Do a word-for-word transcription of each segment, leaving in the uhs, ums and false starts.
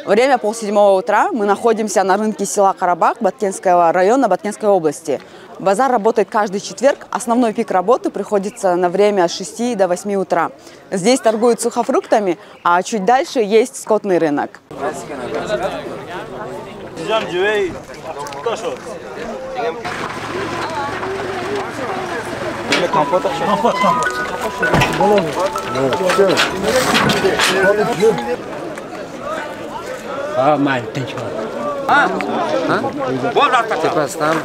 Время полседьмого утра. Мы находимся на рынке села Карабах Баткенского района Баткенской области. Базар работает каждый четверг. Основной пик работы приходится на время с шести до восьми утра. Здесь торгуют сухофруктами, а чуть дальше есть скотный рынок. А, маленький. А? А? Тепастан.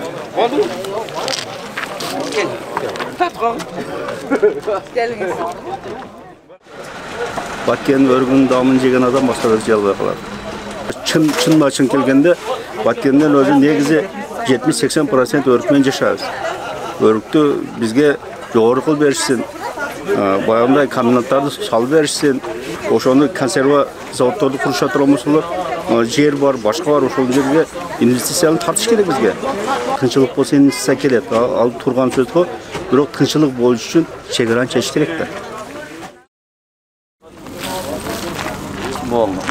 Баткен өргünün damını жеген адам başka bir şey almaya kalır. Çın çın maçın kelgende Batkenden özü negizi yetmiş seksen prosent örükmen yaşarız. Örüktü bizge doğru kıl versin. Bayamda kombinatlarda sal versin. Oşonu konserva zavodlarını kuruşatır olmasılar. Yer var, başka var. Oşonu yerge investisiyanı tartış gerek bizge. Tınçılık bolsa investisiya keledi. Al turgan söz ko. Biroq tınçılık boluş üçün çegeran çeşit kerekdir. Olma.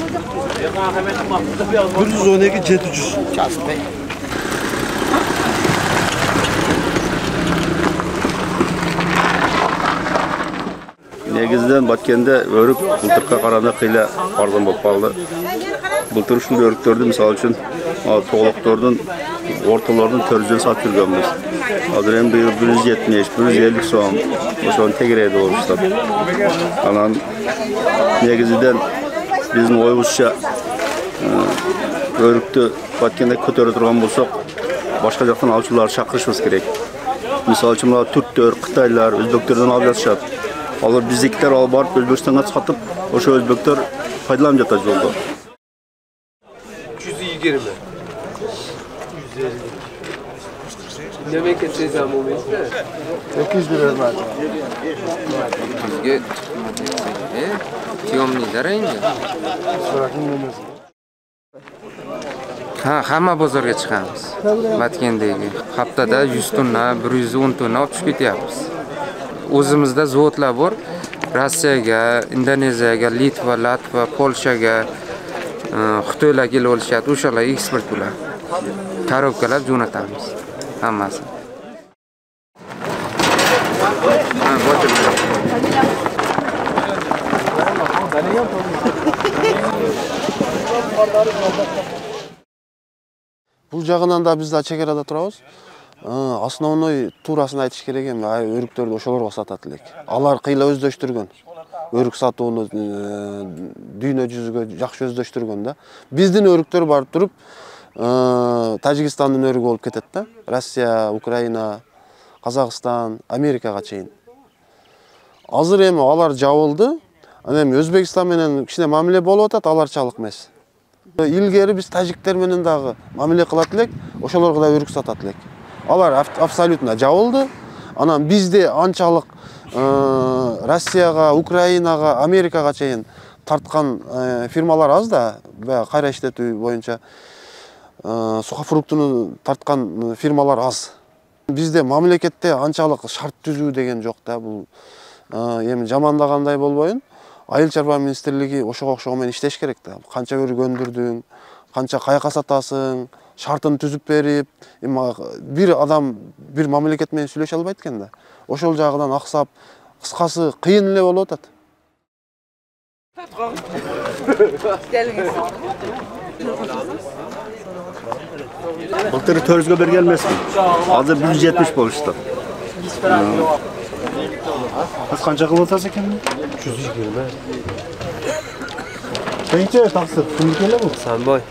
bir yüz on iki yedi yüz. Negizden Batkende örük bulturga qaranda qıyla arzon болып қалды. Bultur ушул örükтерди misal üçün toğluktordan ortalardan төрүздөн сатып жүргөнбүз. Азыр эми быйыл bir yüz yetmiş, bir yüz ellik so'm ошону тегерейди болуштап. Анан негизиден биздин оюбузча örüktü Batkende көтөрө турган болсок, башка жактан алчыларды чакырышыбыз керек. Misal üçün Türktөр, Кытайлар, Өзбектерден алып жатышат. Алар биздикилер алып барып Өзбекстанга сатып, ошо өзбектер пайдаланып жатат жолдо. üç yüz yigirme. yüz elli. Demek ki sezam olmuyor. iki yüz lira var. Bizga e, tiyomlilar endi. Ha, hamma bozorga chiqamiz. Batkendagi haftada yuz tonna, bir yuz o'n tonna olib chiqib ketyapmiz. O'zimizda zavodlar bor. Rossiyaga, Indoneziyaga, Litva, Latva, Polshaga, Xitoylar kelib olishyapti. O'shalar eksport qiladi. Tarobkalar jo'natamiz. Hammasi. Ha, botir. Бұл жағынан да біз чекарада турабыз. Основной турасын айтыш керек эми, өрүктөрдү ошолорго сатат элек. Алар кыйла өздөштүргөн. Өрүк сатууну дүйнө жүзүгө жакшы өздөштүргөн да. Биздин өрүктөр барып туруп, Тажикстандын өрүгү болуп кетет да. Россия, Украина, Казакстан, Америкага чейин. Азыр эми алар жабылды. Анан эми Өзбекстан менен кичине мамиле болуп атат, аларчалык эмес. Илгери биз тажиктер менен дагы мамиле кылат элек, ошолорго да өрүк сатат элек. Алар абсолютно жабылды. Анан бизде анчалык Россияга, Украинага, Америкага чейин тарткан фирмалар аз да, кайра иштетүү боюнча сухофруктуну тарткан фирмалар аз. Бизде мамлекетте анчалык шарт түзүү деген жок да, бул эми жамандагандай болбойын. Айыл чарба министрлиги ошого окшогон менен иштеш керек да. Канча өрүк өндүрдүң, канча каяка сатасың, шартын түзүп берип, эми бир адам бир мамлекет менен сүйлөшө албайт экен да. Ошол жагынан аксап, кыскасы кыйын эле болуп атат. Былтыр төрүзгө берген эмесмин. Азыр bir yüz yetmiş болушту. Siz kança kıl atası ekan? üç yüz yigirme. Qancha taqsir? Kim keladi bu? Sanboy.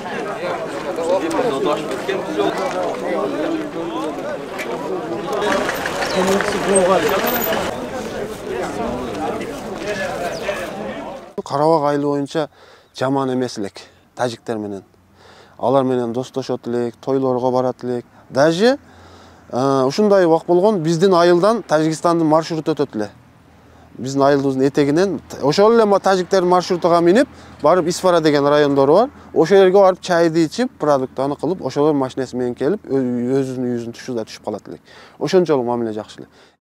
Карабак айылы боюнча жаман эмес элек тажиктер менен. Алар менен достошот элек, тойлорго барат элек. Даже ушундай убак болгон, биздин айылдан Тажикстандын маршруту өтөт эле. Биздин айылыбыздын этегинен ошол эле тажиктердин маршрутуга минип, барып Исфара деген райондору бар. Ошол жерге барып чайды ичип, продуктаны кылып, ошолор машинеси менен келип, өзүнүн үйүнүн тушуда түшүп калат элек. Ошончолук мамиле жакшы эле.